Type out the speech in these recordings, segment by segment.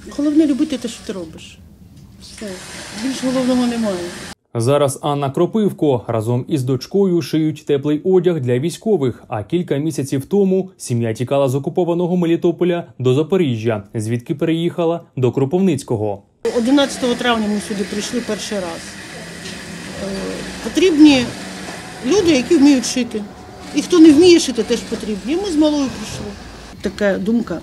Головне любити те, що ти робиш. Все. Більш головного немає. Зараз Анна Кропивко разом із дочкою шиють теплий одяг для військових, а кілька місяців тому сім'я тікала з окупованого Мелітополя до Запоріжжя, звідки переїхала до Кропивницького. 11 травня ми сюди прийшли перший раз. Потрібні люди, які вміють шити. І хто не вміє шити, теж потрібні. І ми з малою прийшли. Така думка,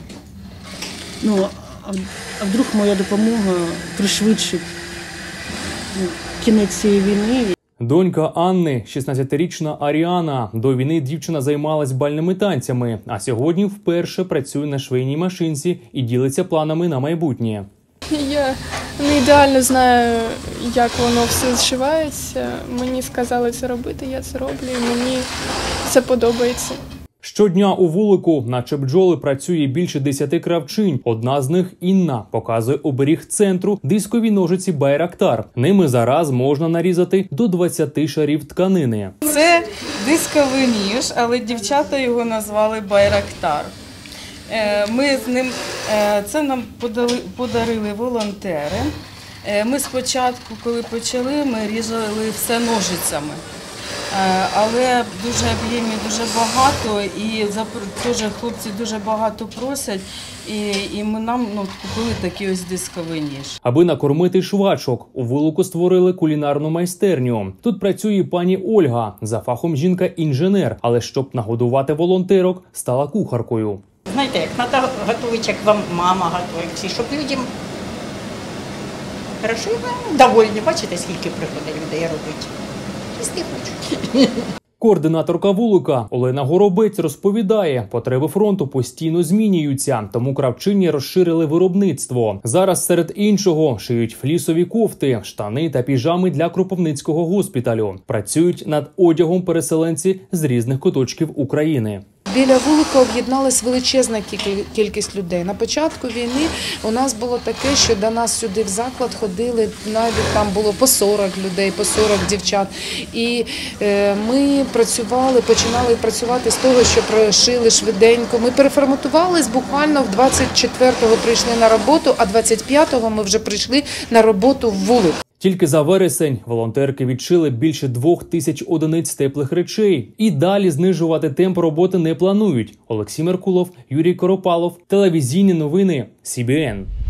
а вдруг моя допомога пришвидшить кінець цієї війни. Донька Анни, 16-річна Аріана. До війни дівчина займалась бальними танцями, а сьогодні вперше працює на швейній машинці і ділиться планами на майбутнє. Я не ідеально знаю, як воно все зшивається. Мені сказали це робити, я це роблю, і мені це подобається. Щодня у вулику, наче бджоли, працює більше 10 кравчинь. Одна з них – Інна, показує оберіг центру дискові ножиці Байрактар. Ними зараз можна нарізати до 20 шарів тканини. Це дисковий ніж, але дівчата його назвали Байрактар. Ми з ним, це нам подарили волонтери. Ми спочатку, коли почали, ми різали все ножицями. Але дуже об'ємні, дуже багато, і теж хлопці дуже багато просять, і ми нам купили такий ось дисковий ніж. Аби накормити швачок, у вулику створили кулінарну майстерню. Тут працює пані Ольга, за фахом жінка-інженер, але щоб нагодувати волонтерок, стала кухаркою. Знаєте, як треба готувати, як вам мама готує, щоб людям хорошо і довольні. Бачите, скільки приходить людей робити. Їсти хочуть. Координаторка вулика Олена Горобець розповідає, потреби фронту постійно змінюються, тому кравчині розширили виробництво. Зараз серед іншого шиють флісові кофти, штани та піжами для Кропивницького госпіталю. Працюють над одягом переселенці з різних куточків України. Біля вулика об'єдналась величезна кількість людей. На початку війни у нас було таке, що до нас сюди в заклад ходили, навіть там було по 40 людей, по 40 дівчат. І ми починали працювати з того, що прошили швиденько. Ми переформатувались, буквально в 24-го прийшли на роботу, а 25-го ми вже прийшли на роботу в вулик. Тільки за вересень волонтерки відшили більше 2000 одиниць теплих речей. І далі знижувати темп роботи не планують. Олексій Меркулов, Юрій Коропалов, телевізійні новини, СІБІН.